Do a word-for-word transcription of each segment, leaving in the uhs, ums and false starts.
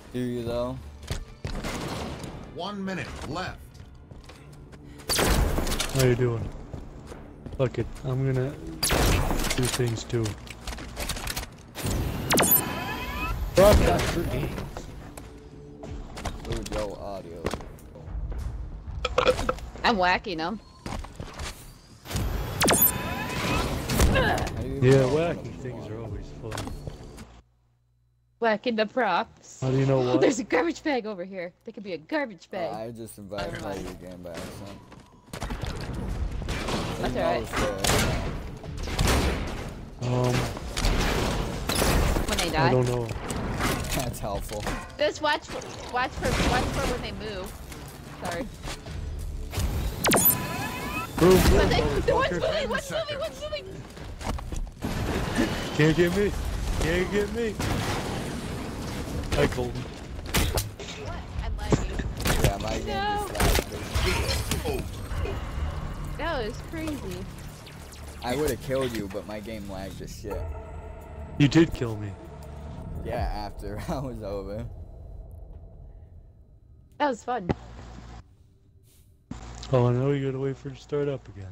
Hear you though. One minute left. How you doing? Fuck it, I'm gonna do things too. Broadcast for games. Ooh, yo, audio. I'm whacking them. Yeah, whacking things are always fun. Whacking the props. How do you know Oh, what? there's a garbage bag over here. There could be a garbage bag. Uh, I just invited Never all mind. your game back, so. That's alright. Um, When they I die. don't know. That's helpful. Just watch for, watch for, watch for when they move. Sorry. Move, But move, they, motherfucker. one's moving, one's moving, one's moving. Can't get me. Can't get me. Hi, Colton. What? I'm lagging. Yeah, my game No. just lagged. That was crazy. I would have killed you, but my game lagged as shit. You did kill me. Yeah, after I was over. That was fun. Oh, now we gotta wait for it to start up again.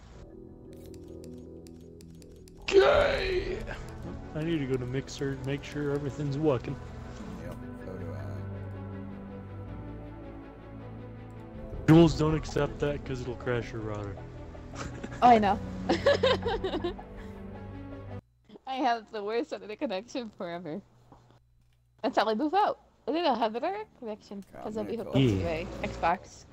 Okay. I need to go to Mixer, make sure everything's working. Yep, so do I. Jules, don't accept that because it'll crash your router. Oh, I know. I have the worst internet connection forever. Until I move out. And then I'll have a better connection because I'll be hooked up to Yeah. my Xbox.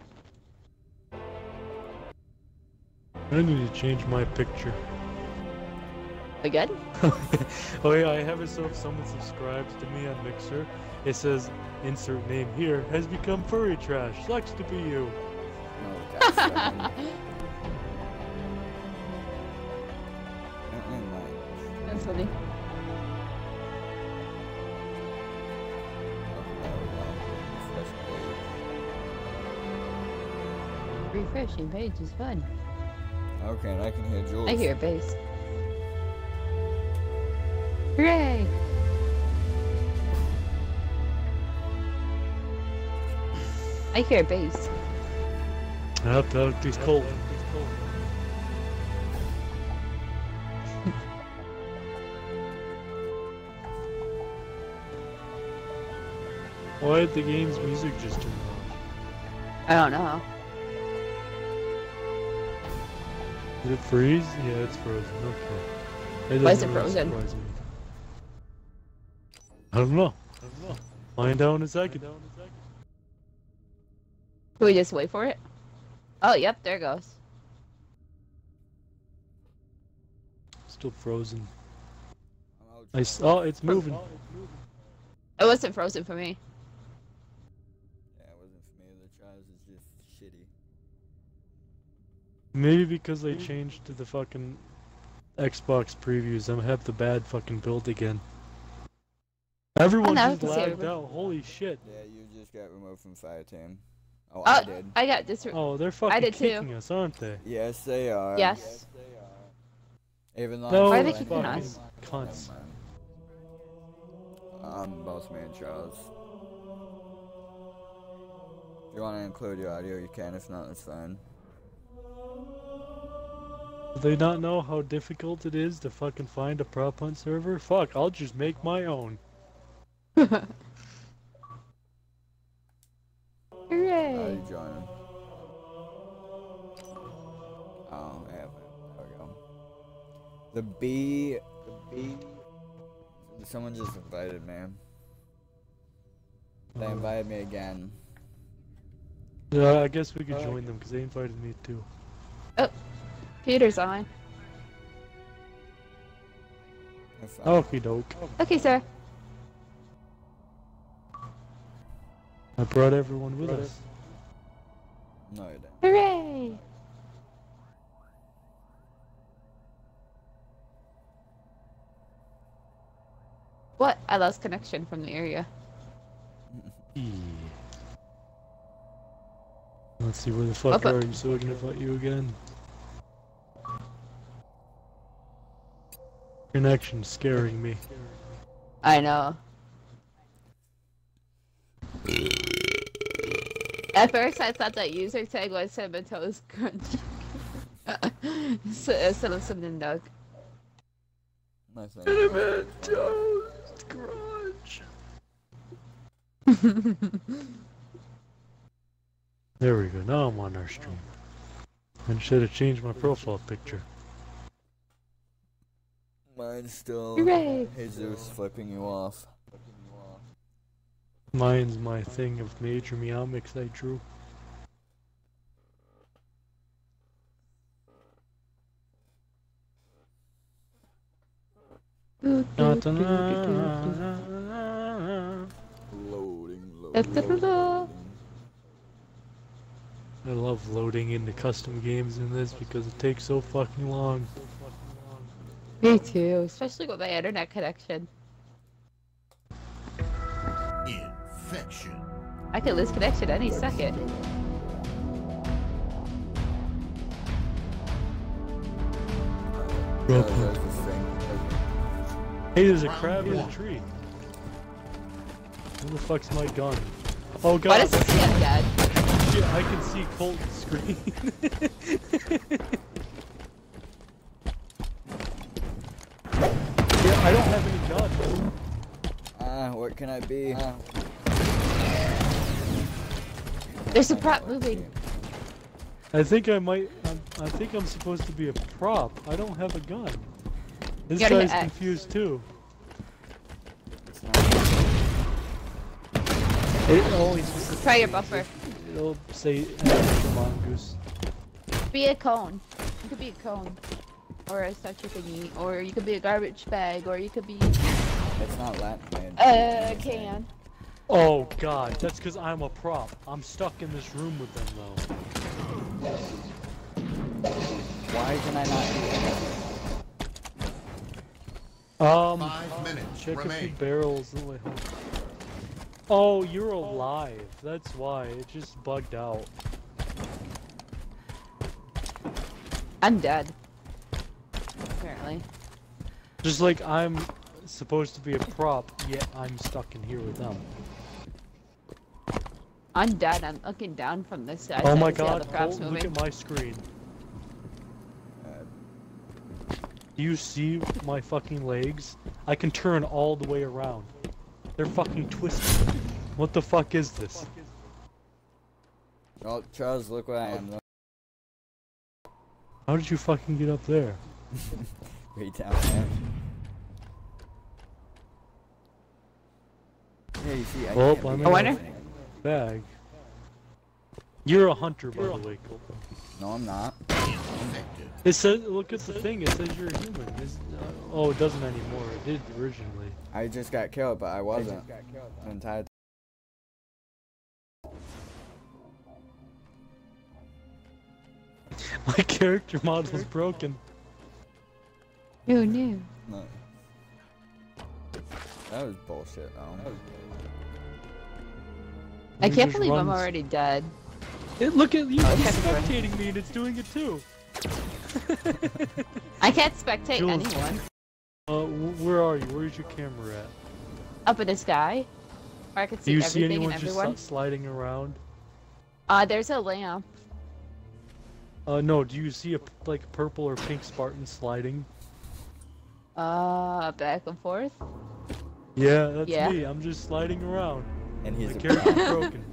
I need to change my picture. Again? Oh yeah, I have it so if someone subscribes to me on Mixer, it says insert name here has become furry trash. Sucks to be you. No, that's fine. Never mind. That's funny. Refreshing page is fun. Okay, and I can hear Jules. I hear bass. Hooray! I hear bass. I have to out these cold. Why did the game's music just turn off? I don't know. Did it freeze? Yeah, it's frozen. Okay. It Why is doesn't it really frozen? surprise me. I don't know. I don't know. Find out in a second. Can we just wait for it? Oh, yep, there it goes. Still frozen. I s oh, it's moving. It wasn't frozen for me. Yeah, it wasn't for me. The trials is just shitty. Maybe because they changed to the fucking Xbox previews, I'm gonna have the bad fucking build again. Everyone know, just I can see lagged everybody. out. Holy shit. Yeah, you just got removed from Fire Team. Oh, Oh, I did. I got dis- Oh, they're fucking did too. kicking us, aren't they? Yes, they are. Yes. Even though No, I'm Why are they still kicking in- us? Cunts. Never mind. I'm boss man Charles. If you want to include your audio, you can. If not, that's fine. Do they not know how difficult it is to fucking find a prop hunt server? Fuck, I'll just make my own. How Hooray! you joining? Oh, yeah. There we go. The B. The B. Someone just invited me. They Oh. invited me again. Yeah, I guess we could join them because they invited me too. Peter's on. If I- Okie doke. Okay, sir. I brought everyone with us. No, you didn't. Hooray! What? I lost connection from the area. Yeah. Let's see, where the fuck Up, are up. you so I can invite you again? Connection's scaring me. I know. At first, I thought that user tag was Cinnamon Toast Crunch. So, instead of Cinnamon Dog. Nice name. Cinnamon Toast Crunch. There we go. Now I'm on our stream. I should have changed my profile picture. Mine's still Hooray! Jesus flipping you off. Mine's my thing of major meow mix I drew. Loading, Da-da-da-da. loading. I love loading into custom games in this because it takes so fucking long. Me too, especially with my internet connection. Infection. I could lose connection any second. Yeah, that's the thing. Hey, there's a crab in a tree. Where the fuck's my gun? Oh god! Why does this get dead? Shit, I can see Colton's screen. Yeah, I don't have any guns. Ah, what can I be? Ah. There's a prop moving. I think I might. I'm, I think I'm supposed to be a prop. I don't have a gun. This You gotta hit guy's X. confused too. It's not. It always just, Try your buffer. it'll say uh, mongoose. Be a cone. You could be a cone. Or a statue thingy. Or you could be a garbage bag. Or you could be It's not Latin. a can. Oh god, that's because I'm a prop. I'm stuck in this room with them though. Why can I not do anything? Um, Five minutes check a few remain. barrels. Oh, wait, hold on. Oh, you're alive. That's why. It just bugged out. I'm dead. Apparently. Just like I'm supposed to be a prop, yet I'm stuck in here with them. I'm dead. I'm looking down from this side. Oh so I my can see all god, the props Colt, look moving. at my screen. Uh, Do you see my fucking legs? I can turn all the way around. They're fucking twisted. What the fuck is this? oh, Charles, look where I am. How did you fucking get up there? Right down there. Yeah, you see, I Oh, can't I'm be in a winner? anything. bag. You're a hunter, by the way, Colton. No, I'm not. Infected. It says, look at the thing, it says you're a human. It's, uh, oh, it doesn't anymore. It did originally. I just got killed, but I wasn't. The entire My character model's broken. Who knew? No. That was bullshit, though. I It can't just believe I'm runs- already dead. It, look at you, Oh, he's okay. spectating me and it's doing it too. I can't spectate Jules. anyone. Uh, wh- where are you? Where's your camera at? Up in the sky. Where I can Do see you see everything anyone and just everyone. s- sliding around? Uh, there's a lamp. Uh, no, do you see a p- like purple or pink Spartan sliding? Uh, back and forth. Yeah, that's Yeah. me. I'm just sliding around. And he's My a character's prop. broken.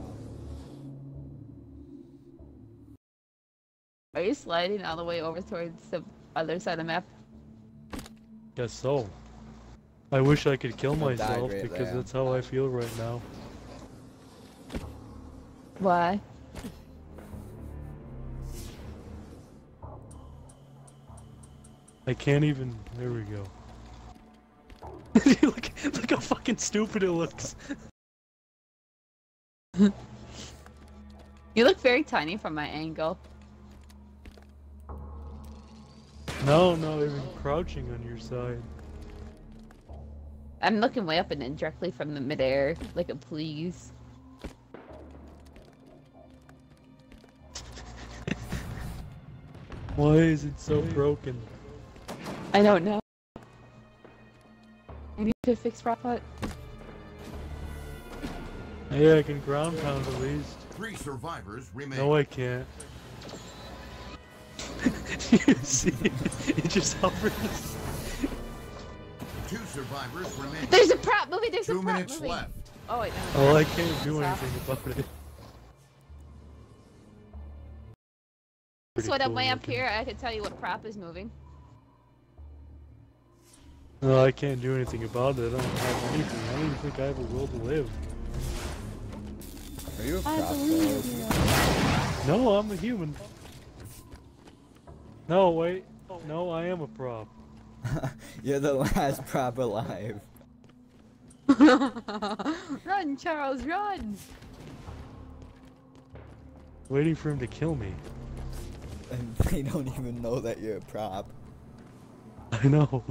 Are you sliding all the way over towards the other side of the map? Guess so. I wish I could kill I died myself right because there. that's how I feel right now. Why? I can't even. There we go. look, look how fucking stupid it looks. You look very tiny from my angle. No, no, even crouching on your side. I'm looking way up and then directly from the midair, like a please. Why is it so broken? I don't know. I need to fix Prophet. Yeah, I can ground pound at least. Three survivors remain. No, I can't. You see, it just hovers. Two survivors remain. There's a prop movie. There's Two a prop minutes movie. left. Oh wait. No. Oh, I can't do Stop. anything about it. So when Pretty I'm way cool up looking. here, I can tell you what prop is moving. No, I can't do anything about it. I don't have anything. I don't even think I have a will to live. Are you a I prop believe though? you. No, I'm a human. No, wait. No, I am a prop. You're the last prop alive. Run, Charles, run! Waiting for him to kill me. And they don't even know that you're a prop. I know.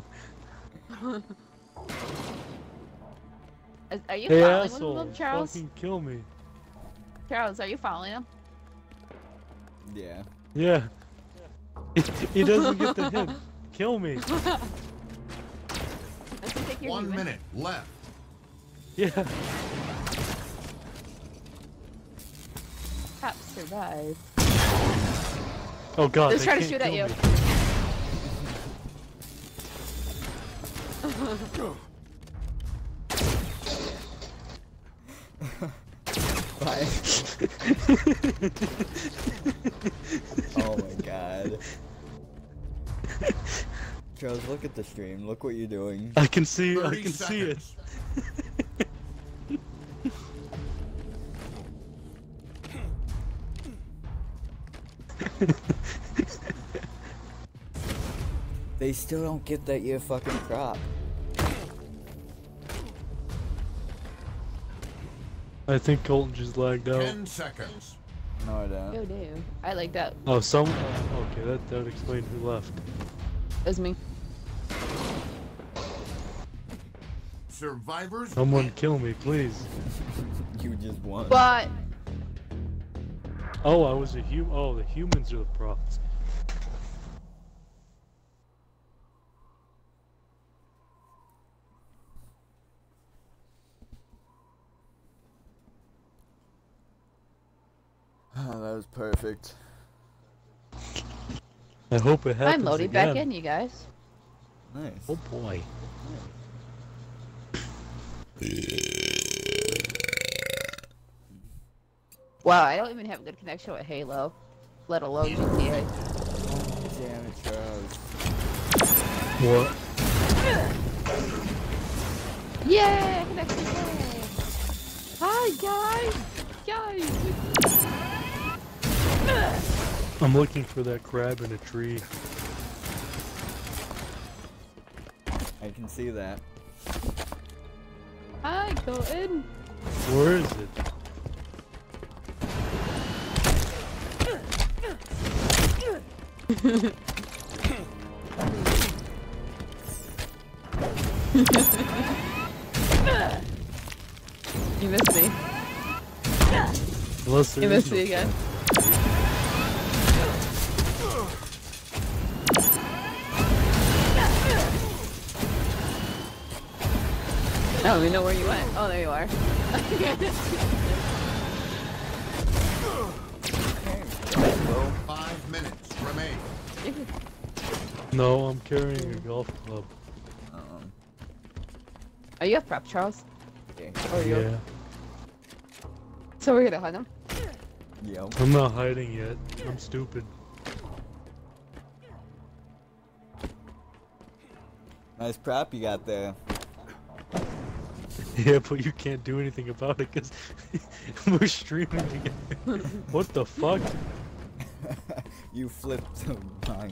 Is- Are you Hey, following asshole. them, Charles? Fucking kill me. Charles, are you following him? Yeah. Yeah. He doesn't get the hint. Kill me. Does he think you're One human? minute left. Yeah. Cops survive. Oh god. They're they trying to can't shoot at kill you. me. Why? Oh my god. Charles, look at the stream. Look what you're doing. I can see. I thirty can see it. seconds. They still don't get that you're a fucking prop. I think Colton just lagged out. Ten seconds. No, I don't. Oh no. I like that. Oh, some. oh, Okay, that that would explain who left. That's me. Survivors. Someone win. kill me, please. You just won. But Oh, I was a hum. Oh, the humans are the props. Oh, that was perfect. I hope it happens I'm loading again. back in, you guys. Nice. Oh boy. Wow, I don't even have a good connection with Halo, let alone G T A. Damn it, Charles. What? Yeah, connection. Yay. Hi guys, guys. I'm looking for that crab in a tree. I can see that. Hi, Colton. Where is it? You missed me. Unless there You is missed no me again. I don't even know where you went. Oh, there you are. Five minutes remain. No, I'm carrying a golf club. Um. Are you a prep, Charles? Okay. Or you? Yeah. So we're gonna hunt him? Yep. I'm not hiding yet. I'm stupid. Nice prop you got there. Yeah, but you can't do anything about it because we're streaming together. What the fuck? You flipped the line.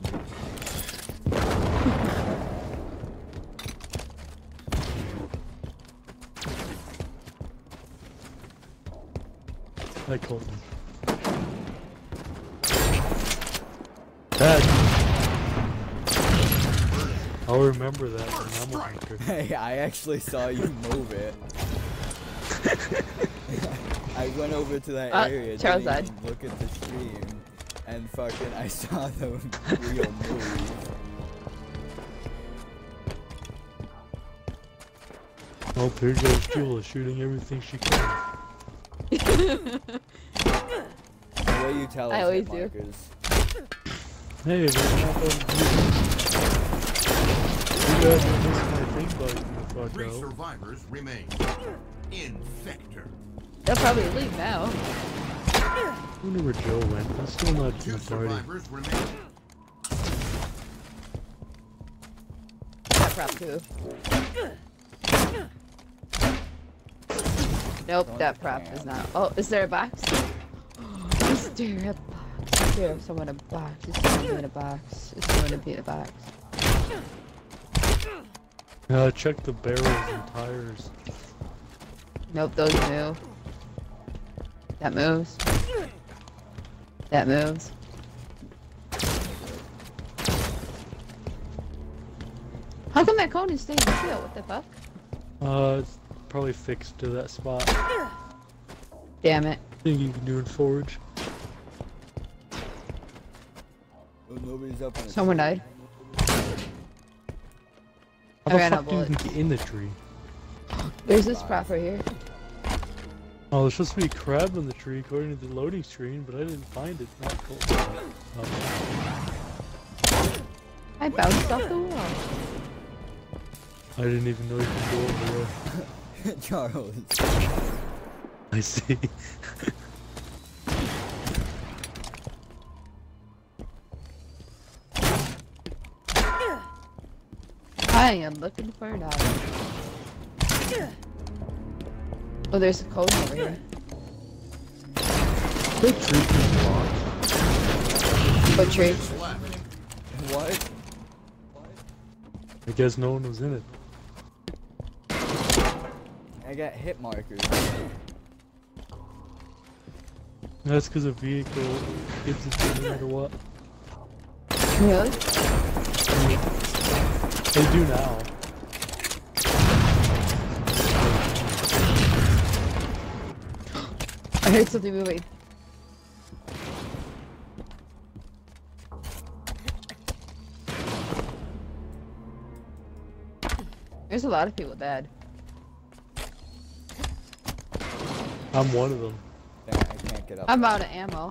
Hi, Colton. That. I'll remember that when I'm a hunter. Hey, I actually saw you move it. I went over to that Uh, area, Charles didn't died. even look at the stream, and fucking I saw the real move. Oh, here goes Jewel shooting everything she can. The way you tell I us always hit do. markers. Hey, we're not done. You guys are missing my thing button the fuck Three out. survivors remain. Infector. They'll probably leave now. I wonder where Joe went. I'm still not in Two the party. survivors remain. That prop too. Nope, Don't that prop understand. is not. Oh, is there a box? Is there a box? Is there someone a box? Is someone in a box? Is someone to be in a box? Uh, check the barrels and tires. Nope, those move. That moves. That moves. How come that cone is staying still? What the fuck? Uh, it's probably fixed to that spot. Damn it. I think you can do in Forge. Oh, nobody's up in the Someone tree. died. How I the ran out fuck do you of even get in the tree? There's this prop right here. Oh, there's supposed to be a crab on the tree according to the loading screen, but I didn't find it. Not cool. Oh, I bounced off the wall. I didn't even know you could go over there. Charles. I see. I am looking for an eye. Oh, there's a cone over here. The tree is blocked. What tree? Minutes left. What? I guess no one was in it. I got hit markers. That's because a vehicle gives it to you no matter what. Really? They do now. I heard something moving. There's a lot of people dead. I'm one of them. Dang, I can't get up. I'm out of ammo.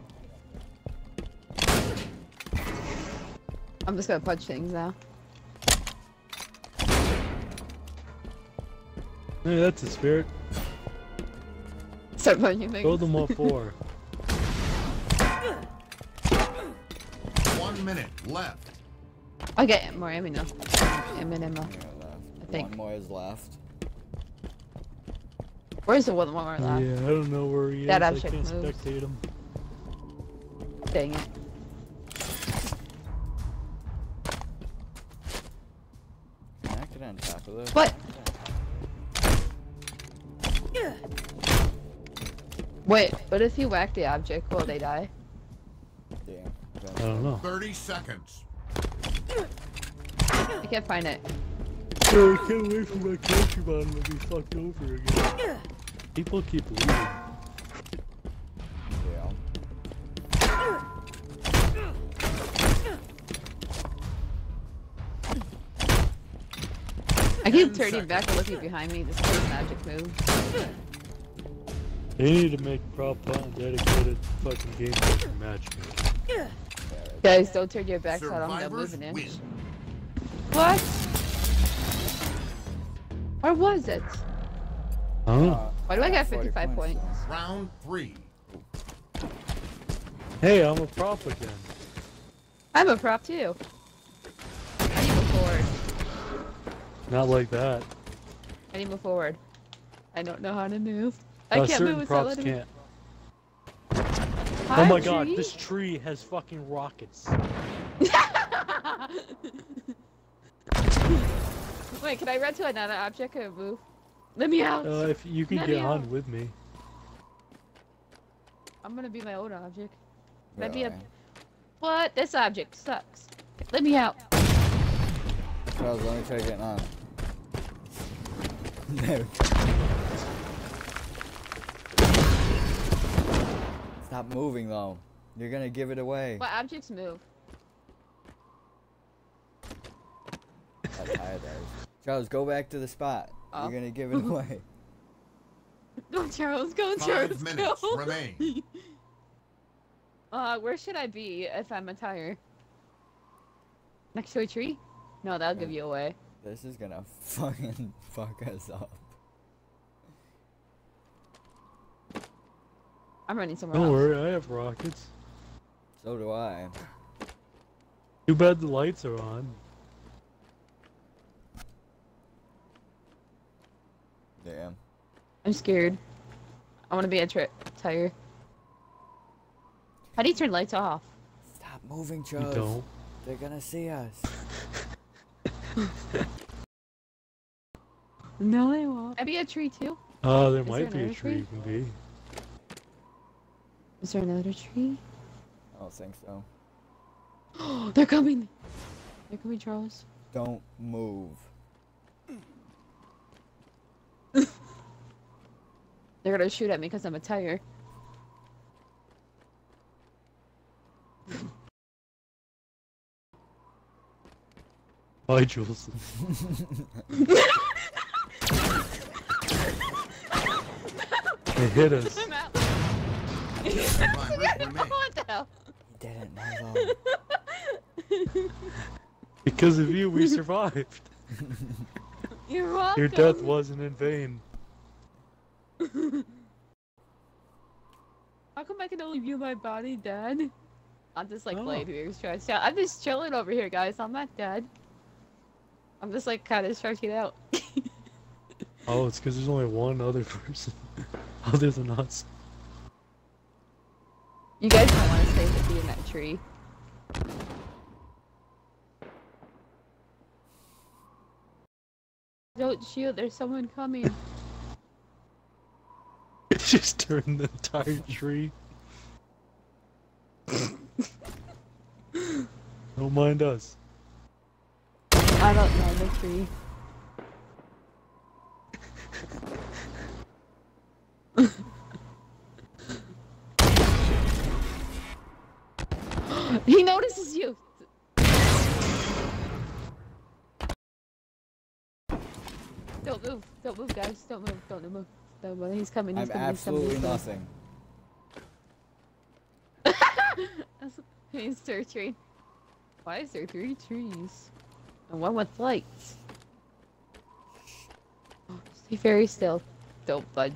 I'm just gonna punch things now. Hey, that's a spirit. Start punching things. Throw them what for? One minute left. I'll get more ammo now. Ammo, ammo. Yeah, left. I think. One more is left. Where's the one one more left? Yeah, I don't know where he That is. I object can't moves. spectate him. Dang it. Can I get on top of this? What? Wait, what if you whack the object? Will they die? Damn. I don't know. Thirty seconds. I can't find it. Oh, I can't wait for my country bottle to be fucked over again. People keep leaving. Yeah. I keep Ten turning back and looking behind me. This crazy magic move. They need to make prop on dedicated fucking gameplay for matchmaking. Guys, don't turn your backs out. I'm gonna Survivors move an win. inch. What? Or was it? I don't know. Uh, Why do I got forty fifty-five points? Round three. Hey, I'm a prop again. I'm a prop too. I need to move forward. Not like that. I need to move forward. I don't know how to move. I Uh, can't certain move without props letting me. can't. Hi, Oh my god, tree. this tree has fucking rockets. Wait, can I run to another object and move? Let me out! Uh, if you can Let get me on out. with me. I'm gonna be my own object. Let me Really? up. What? This object sucks. Let me out. Charles, let me try getting on. There we go. Stop moving though. You're gonna give it away. What objects move? That's high there. Charles, go back to the spot. Oh. You're gonna give it away. Go Charles, go Five Charles, minutes go. remain. Uh, where should I be if I'm a tire? Next to a tree? No, that'll give you away. This is gonna fucking fuck us up. I'm running somewhere Don't else. worry, I have rockets. So do I. Too bad the lights are on. Damn. I'm scared. I want to be a tri tire. How do you turn lights off? Stop moving, You Charles. don't. They're gonna see us. No, they won't. I be a tree too. Oh, there Is might there be a another tree tree? you can be. Is there another tree? I don't think so. They're coming. They're coming, Charles. Don't move. They're gonna shoot at me because I'm a tire. Bye, Jules. They hit us. I'm out. Survivors remain. What the hell? He didn't know. Because of you, we survived. You're welcome. Your death wasn't in vain. How come I can only view my body dead? I'm just like Oh. laid here, stretched out. I'm just chilling over here, guys. I'm not dead. I'm just like kind of stretching out. Oh, it's because there's only one other person other than us. You guys don't want to stay with me in that tree. Don't shoot, there's someone coming. It just turned the entire tree. Don't mind us. I don't know the tree. He notices you! Don't move, don't move guys, don't move, don't move. Don't move. He's coming, he's I'm coming, he's coming, absolutely he's coming. nothing. He's searching. Why is there three trees? And one with lights. Stay very still. Don't budge.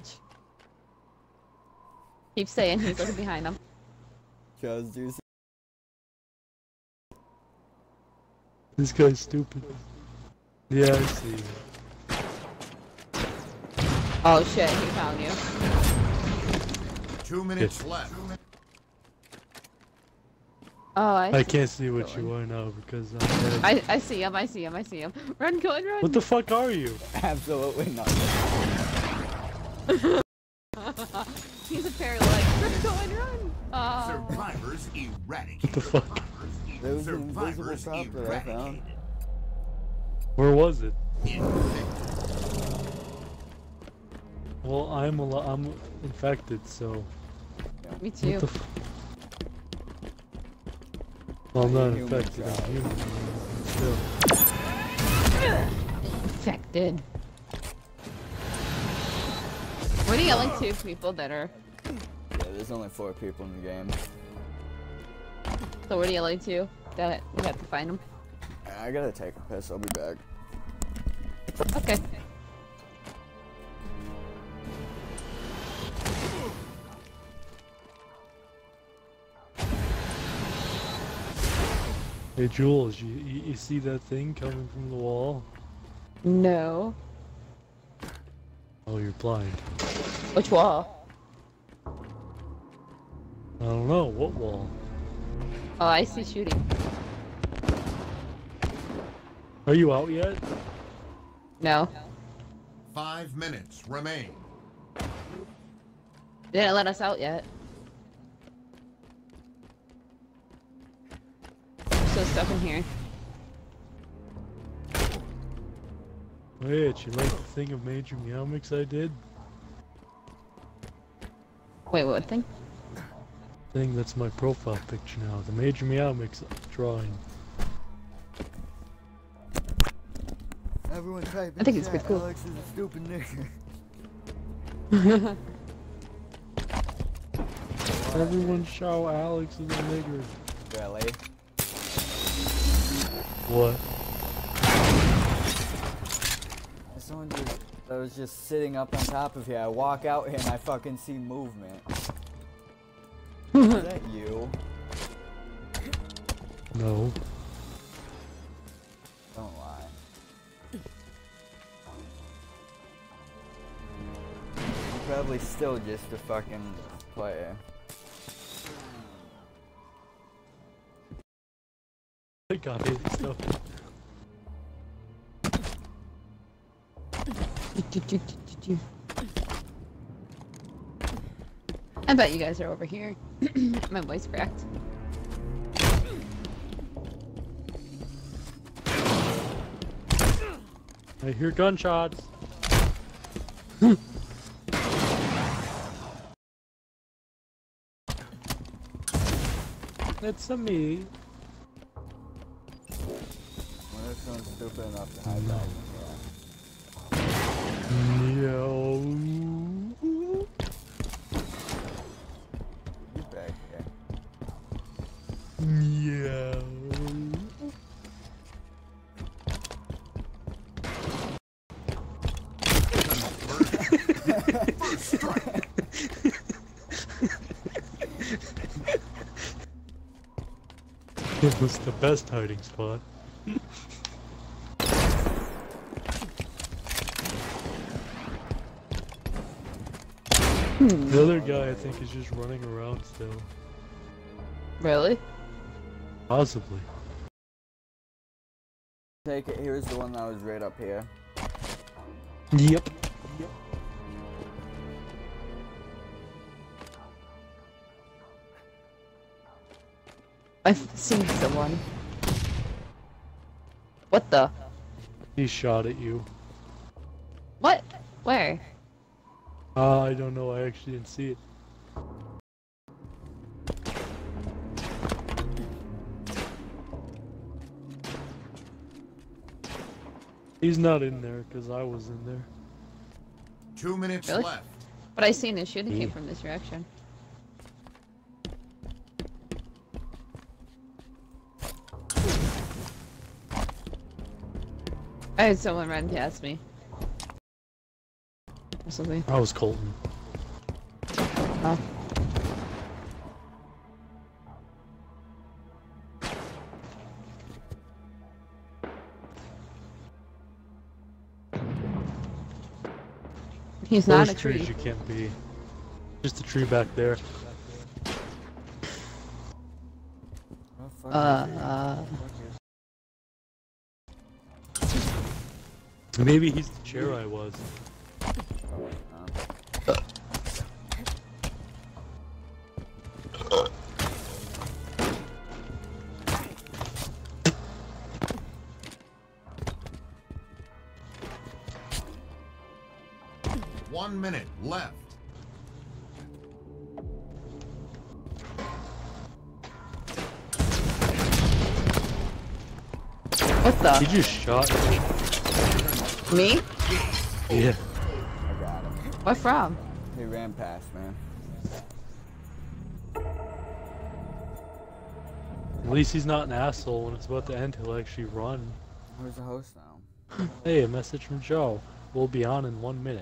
Keep saying he's looking behind him. Charles, do you see? This guy's stupid. Yeah, I see. Oh shit, he found you. Two minutes left. Oh, I I see. can't see what you are now because I'm dead. I, I see him, I see him, I see him. Run, go and run! What the fuck are you? Absolutely nothing. He's a paralytic. Run, go and run! Oh. Survivors eradicated. What the fuck? There was an invisible Survivors prop that I found. eradicated. Where was it? Infected. Well, I'm a I'm infected, so. Me What too. the f well, I'm not Human infected. I'm trial. human. Still. Infected. What are you yelling to people that are... Yeah, there's only four people in the game. So what are you yelling to? That we have to find them? I gotta take a piss, I'll be back. Okay. Hey Jules, you, you you see that thing coming from the wall? No. Oh, you're blind. Which wall? I don't know what wall. Oh, I see shooting. Are you out yet? No. Five minutes remain. They didn't let us out yet. I'm still stuck in here. Wait, you like the thing of Major Meow Mix I did? Wait, what thing? Thing that's my profile picture now. The Major Meow Mix drawing. Everyone type I think in it's chat, pretty cool. Alex is a stupid nigger. Everyone shout Alex is a nigger. Really? What? Someone just, that was just sitting up on top of here. I walk out here and I fucking see movement. Is that you? No. Don't lie. You're probably still just a fucking player. I got it. So. I bet you guys are over here. My voice cracked. I hear gunshots. It's a me. What if someone's stupid enough to hide back in Yo. You back here? Yo. It was the best hiding spot. The other guy, I think, is just running around still. Really? Possibly. Take it. Here's the one that was right up here. Yep. I've seen someone. What the? He shot at you. What? Where? Uh, I don't know. I actually didn't see it. He's not in there because I was in there. Two minutes Really? left. But I seen the shooting Yeah. came from this direction. I had someone run past me. Or something. I was Colton. Oh. He's not First a tree. trees you can't be. Just a tree back there. What the fuck Uh, is he? uh. Maybe he's the chair I was. Oh, no. One minute left. What He the? just shot me. Me? Yeah. I got him. What from? He ran past, man. At least he's not an asshole. When it's about to end, he'll actually run. Who's the host now? Hey, a message from Joe. We'll be on in one minute.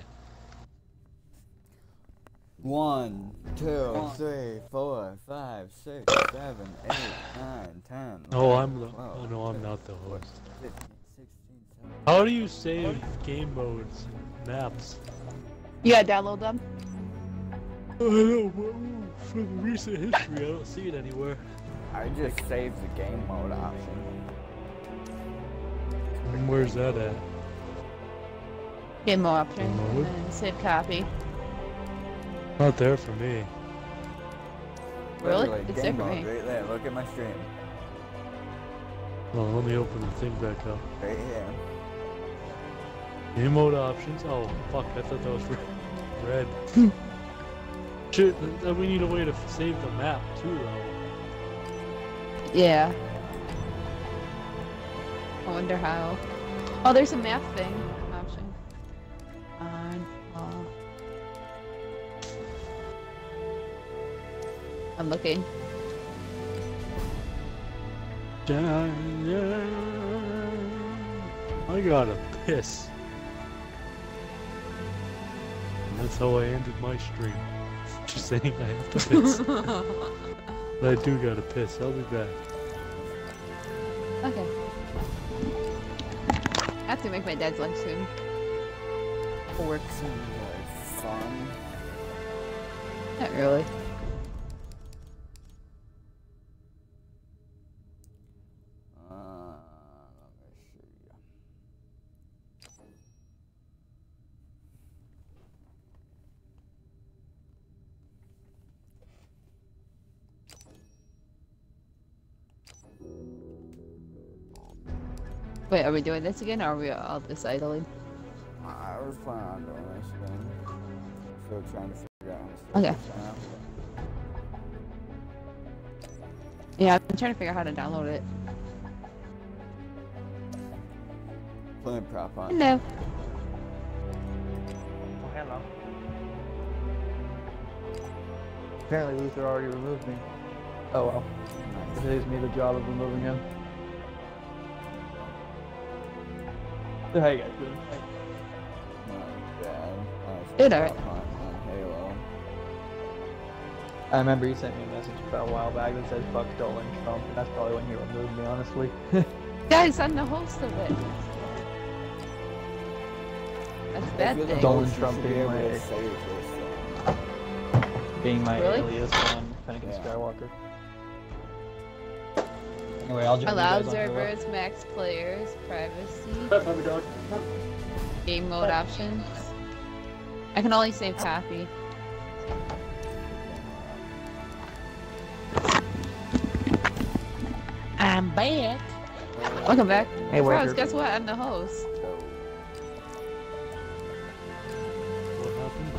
One, two, three, four, five, six, seven, eight, nine, ten. Oh, I'm the. twelve, Oh no, I'm not the host. fifteen, sixteen, seventeen. How do you save game modes, maps? You gotta download them? I don't know. From recent history, I don't see it anywhere. I just saved the game mode option. And where's that at? Game mode option. Mode? And save copy. Not there for me. Really? Literally, It's game there for mode me. right there. Look at my stream. Well, let me open the thing back up. Right here. Game mode options. Oh, fuck! I thought that was re- red. Shit, th- th- we need a way to f- save the map too, though. Yeah. I wonder how. Oh, there's a map thing option. On. Uh, I'm looking. I gotta piss. And that's how I ended my stream. Just saying I have to piss. But I do gotta piss. I'll be back. Okay. I have to make my dad's lunch soon. Work seems like fun. Not really. Uh, let me see. Wait, are we doing this again, or are we all just idling? I was planning on doing this again. Still trying to figure out how to Okay. start this now. Yeah, I'm trying to figure out how to download it. Playing prop on. Hello. Oh, hello. Apparently Luther already removed me. Oh well. It saves me the job of removing him. So how you guys doing? Not bad. I was Good, alright. prop hunt on Halo. I remember you sent me a message about a while back that said fuck Dolan Trump, and that's probably when he removed me, honestly. Guys, I'm the host of it. That's a bad If you're the thing. Donald host, you Trump should be being able to my- say it yourself. Being my Really? alias on Anakin Yeah. Skywalker. Anyway, I'll join Allow you guys on Halo. observers, max players, privacy, game mode options. I can only save copy. I'm back. Welcome back. Hey, Bros, Waker. guess what? I'm the host. What happened?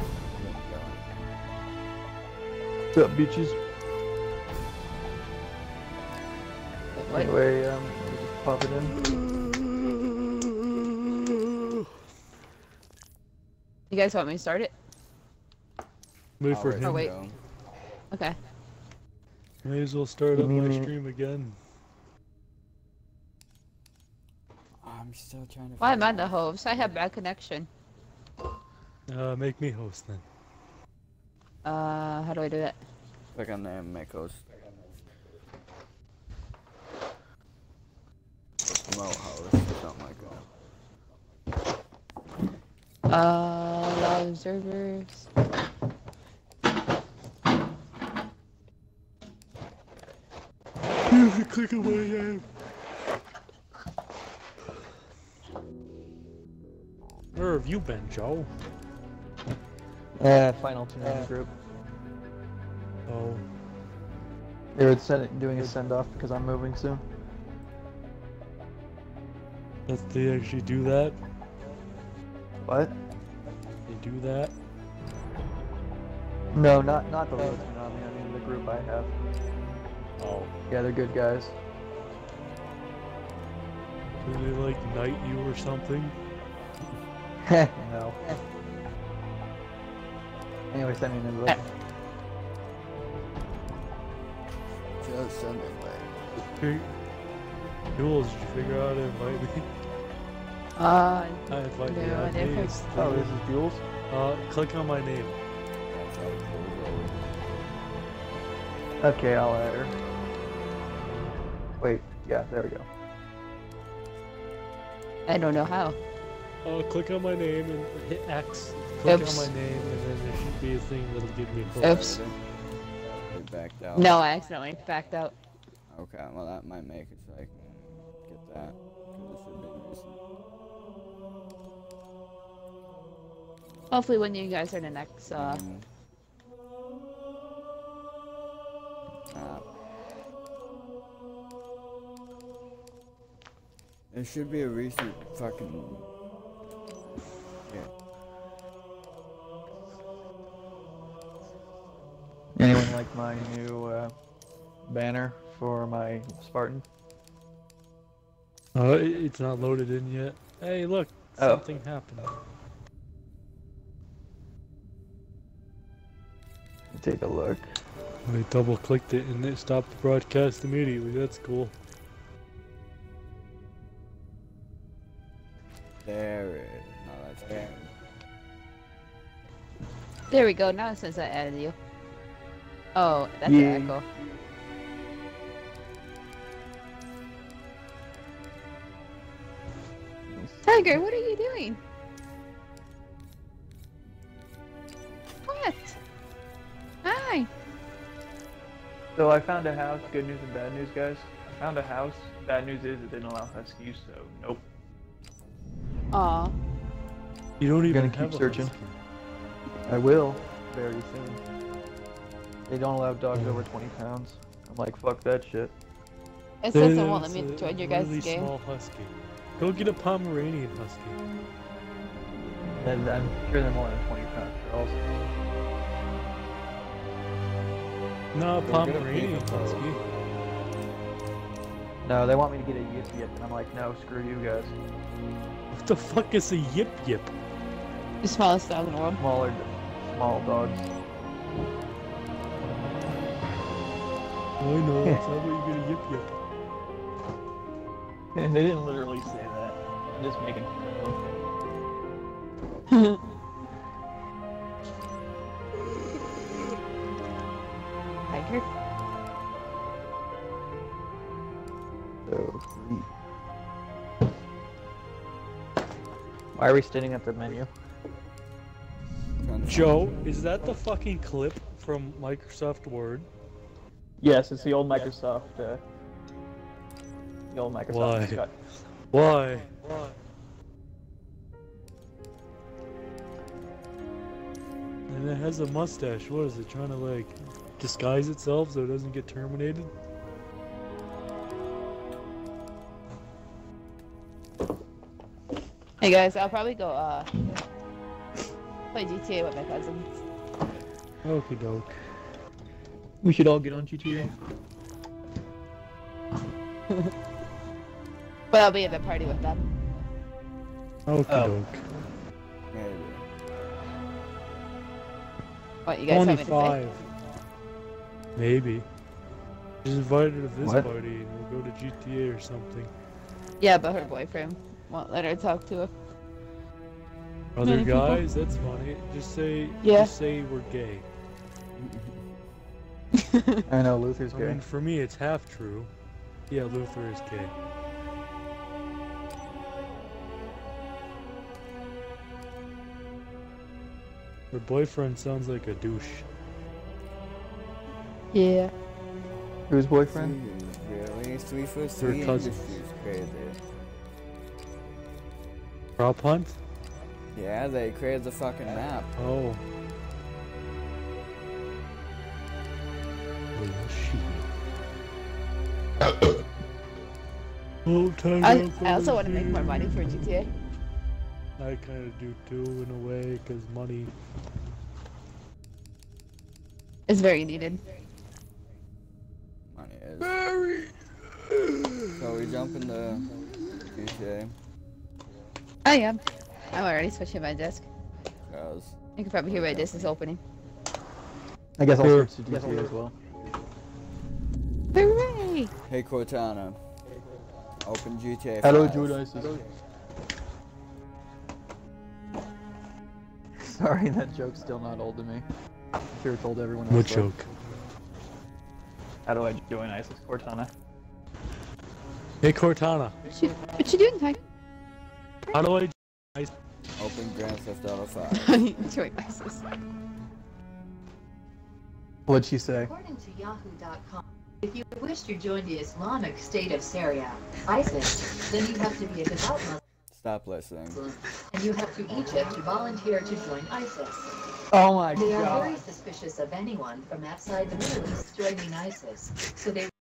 What's up, bitches? What? Anyway, um, let me just pop it in. You guys want me to start it? Wait for Alright, him. Oh, wait. go. Okay. May as well start Give up me a my minute. stream again. I'm still trying to. Why am figure I the out- host? I have bad connection. Uh, make me host then. Uh, how do I do that? Click on the make host. Or promote host or something like that. Uh, allow observers. Click on my name. Where have you been, Joe? Uh, final tuning group. Oh, They were send doing a send off because I'm moving soon. does they actually do that? What? They do that? No, not not the Luther Army. I mean the group I have. Oh. Yeah, they're good guys. Do they like knight you or something? No. Anyway, send me an invite. Just send it like. Hey, Jules, did you figure out how to invite me? Uh, I invite No, you. I add never- me, it's Oh, the- this is Jules. Uh, click on my name. That's how it goes. Okay, I'll add her. Wait, yeah, there we go. I don't know how. Uh, click on my name and hit X. Click Oops. on my name and then there should be a thing that'll give me a hook. Oops. We backed out. No, I accidentally backed out. Okay, well that might make it so I can get that. Because it should be recent. Hopefully when you guys are the next, uh, Mm. Ah. There should be a recent fucking. Yeah. Anyone like my new uh, banner for my Spartan? Uh, it- it's not loaded in yet. Hey, look, Oh. something happened. Take a look. I double clicked it and it stopped the broadcast immediately. That's cool. There it is. No, that's there. There we go. Now since I added you. Oh, that's Yeah. an echo. Tiger, what are you doing? What? Hi. So I found a house. Good news and bad news, guys. I found a house. Bad news is it didn't allow huskies, so nope. Aw. You don't You're even gonna have keep a searching. husky. I will very soon. They don't allow dogs over twenty pounds. I'm like, fuck that shit. It says it won't let It's me a join your guys' really game. small husky. Go get a Pomeranian husky. And I'm sure they're more than twenty pounds girls. No, Go get a Pomeranian Peekaboo. husky. No, they want me to get a yip yip, and I'm like, no, screw you guys. What the fuck is a yip yip? The smallest dog in the world. Smaller, small dogs. Oh, I know. That's not what you get a yip yip. And they didn't literally say that. I'm just making Tiger. So sweet. Why are we standing at the menu? Trying to Joe, is that the fucking clip from Microsoft Word? Yes, it's the old Microsoft. Uh, the old Microsoft. Why? mascot. Why? Why? And it has a mustache. What is it? Trying to like disguise itself so it doesn't get terminated? Hey guys, I'll probably go uh play G T A with my cousins. Okie doke. We should all get on G T A. But I'll be at the party with them. Okie Oh. doke. Maybe. What you guys want me to say? twenty-five. Maybe. She's invited her to this What? party and we'll go to G T A or something. Yeah, but her boyfriend won't let her talk to her. Other Many people. guys? That's funny. Just say, Yeah. just say we're gay. I know Luther's I gay. mean, for me, it's half true. Yeah, Luther is gay. Her boyfriend sounds like a douche. Yeah. Whose boyfriend? Jeez, really? Three foot Her three cousin. industry's crazy. Prop hunt? Yeah, they created the fucking map. Oh. Oh, shit. Oh, time I, out for I also the want to make more game. money for G T A. I kind of do too, in a way, because money. It's very needed. Money is. So we jump into G T A. I am. I'm already switching my desk. Cause You can probably hear my desk is opening. I guess I'll Sure. switch to G T A as well. Hooray! hey Cortana, open G T A. Hello, five. Judas. Sorry, that joke's still not old to me. I'm sure it told everyone else. What though. joke? How do I join ISIS, Cortana? Hey, Cortana. What you, what you doing, Tiger? How do I? Open Grand Theft Auto five. Join ISIS. What'd she say? According to Yahoo dot com, if you wish to join the Islamic State of Syria, ISIS, then you have to be a devout Stop listening. Muslim, and you have to Egypt to volunteer to join ISIS. Oh my They are god. very suspicious of anyone from outside the Middle East joining ISIS, so they